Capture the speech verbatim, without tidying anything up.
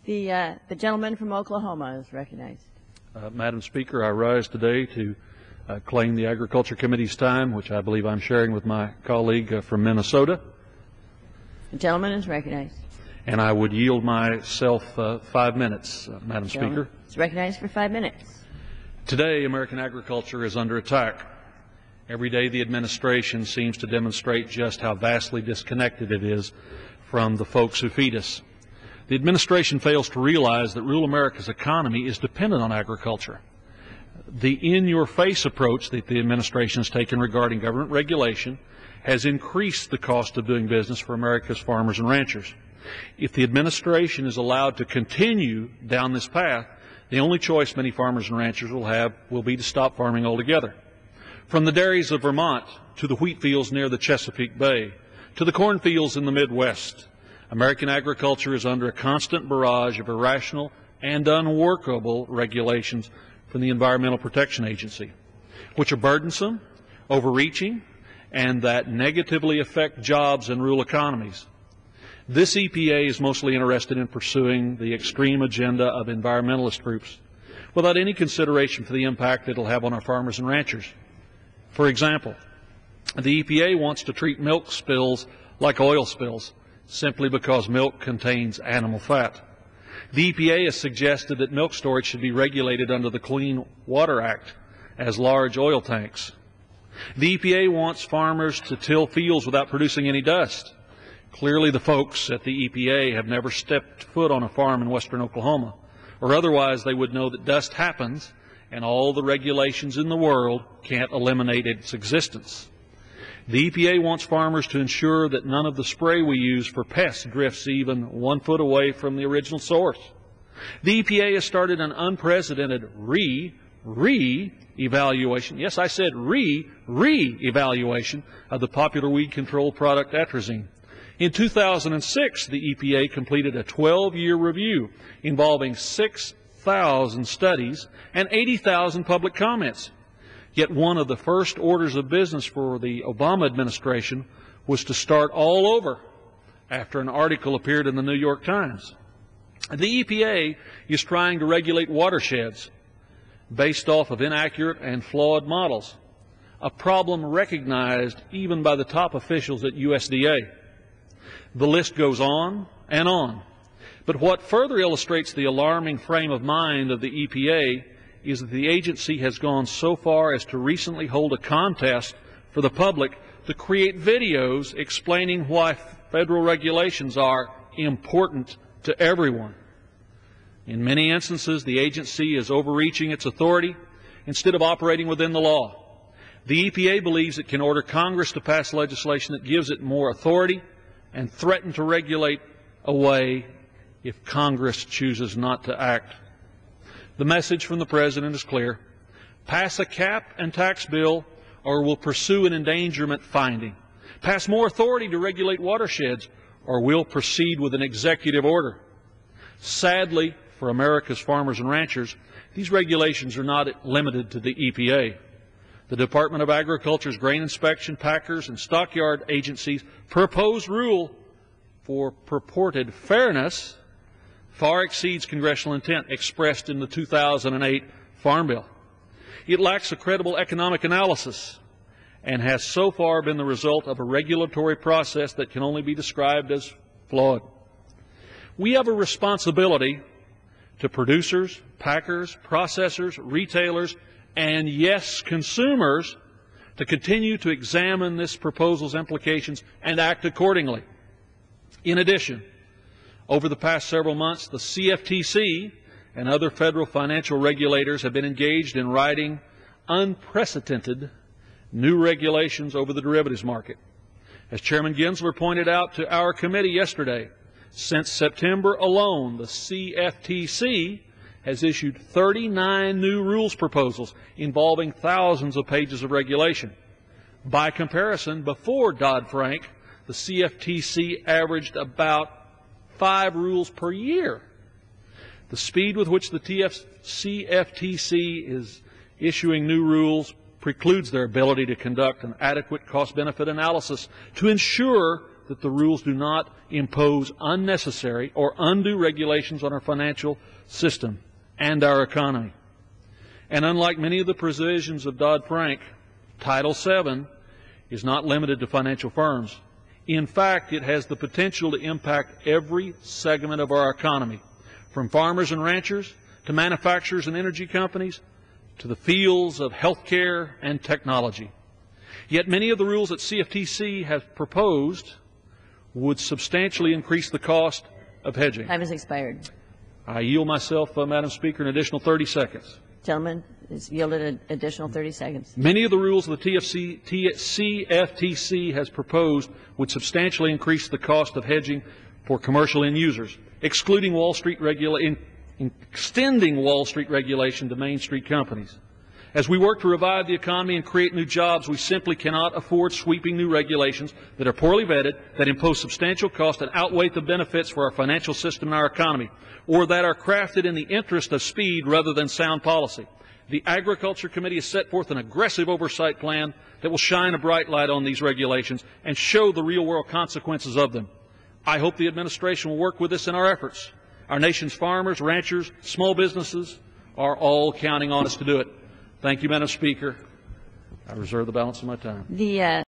The, uh, the gentleman from Oklahoma is recognized. Uh, Madam Speaker, I rise today to uh, claim the Agriculture Committee's time, which I believe I'm sharing with my colleague uh, from Minnesota. The gentleman is recognized. And I would yield myself uh, five minutes, uh, Madam Speaker. It's recognized for five minutes. Today, American agriculture is under attack. Every day, the administration seems to demonstrate just how vastly disconnected it is from the folks who feed us. The administration fails to realize that rural America's economy is dependent on agriculture. The in-your-face approach that the administration has taken regarding government regulation has increased the cost of doing business for America's farmers and ranchers. If the administration is allowed to continue down this path, the only choice many farmers and ranchers will have will be to stop farming altogether. From the dairies of Vermont to the wheat fields near the Chesapeake Bay to the cornfields in the Midwest, American agriculture is under a constant barrage of irrational and unworkable regulations from the Environmental Protection Agency, which are burdensome, overreaching, and that negatively affect jobs and rural economies. This E P A is mostly interested in pursuing the extreme agenda of environmentalist groups without any consideration for the impact it will have on our farmers and ranchers. For example, the E P A wants to treat milk spills like oil spills simply because milk contains animal fat. The E P A has suggested that milk storage should be regulated under the Clean Water Act as large oil tanks. The E P A wants farmers to till fields without producing any dust. Clearly, the folks at the E P A have never stepped foot on a farm in western Oklahoma, or otherwise they would know that dust happens and all the regulations in the world can't eliminate its existence. The E P A wants farmers to ensure that none of the spray we use for pests drifts even one foot away from the original source. The E P A has started an unprecedented re, re-evaluation, yes, I said re, re-evaluation of the popular weed control product atrazine. In two thousand six, the E P A completed a twelve-year review involving six thousand studies and eighty thousand public comments. Yet one of the first orders of business for the Obama administration was to start all over after an article appeared in the New York Times. The E P A is trying to regulate watersheds based off of inaccurate and flawed models, a problem recognized even by the top officials at U S D A. The list goes on and on. But what further illustrates the alarming frame of mind of the E P A is that the agency has gone so far as to recently hold a contest for the public to create videos explaining why federal regulations are important to everyone. In many instances, the agency is overreaching its authority instead of operating within the law. The E P A believes it can order Congress to pass legislation that gives it more authority and threaten to regulate away if Congress chooses not to act. The message from the President is clear. Pass a cap and tax bill or we'll pursue an endangerment finding. Pass more authority to regulate watersheds or we'll proceed with an executive order. Sadly, for America's farmers and ranchers, these regulations are not limited to the E P A. The Department of Agriculture's grain inspection, packers, and stockyard agencies' proposed rule for purported fairness far exceeds congressional intent expressed in the two thousand eight Farm Bill. It lacks a credible economic analysis and has so far been the result of a regulatory process that can only be described as flawed. We have a responsibility to producers, packers, processors, retailers, and yes, consumers, to continue to examine this proposal's implications and act accordingly. In addition, over the past several months, the C F T C and other federal financial regulators have been engaged in writing unprecedented new regulations over the derivatives market. As Chairman Gensler pointed out to our committee yesterday, since September alone, the C F T C has issued thirty-nine new rules proposals involving thousands of pages of regulation. By comparison, before Dodd-Frank, the C F T C averaged about five rules per year. The speed with which the C F T C is issuing new rules precludes their ability to conduct an adequate cost-benefit analysis to ensure that the rules do not impose unnecessary or undue regulations on our financial system and our economy. And unlike many of the provisions of Dodd-Frank, Title seven is not limited to financial firms. In fact, it has the potential to impact every segment of our economy, from farmers and ranchers to manufacturers and energy companies to the fields of healthcare and technology. Yet many of the rules that C F T C has proposed would substantially increase the cost of hedging. Time has expired. I yield myself, uh, Madam Speaker, an additional thirty seconds. Gentleman is yielded an additional thirty seconds. Many of the rules the T F C, T, C F T C has proposed would substantially increase the cost of hedging for commercial end users, excluding Wall Street regula- in, in extending Wall Street regulation to Main Street companies. As we work to revive the economy and create new jobs, we simply cannot afford sweeping new regulations that are poorly vetted, that impose substantial costs and outweigh the benefits for our financial system and our economy, or that are crafted in the interest of speed rather than sound policy. The Agriculture Committee has set forth an aggressive oversight plan that will shine a bright light on these regulations and show the real-world consequences of them. I hope the administration will work with us in our efforts. Our nation's farmers, ranchers, small businesses are all counting on us to do it. Thank you, Madam Speaker. I reserve the balance of my time. The uh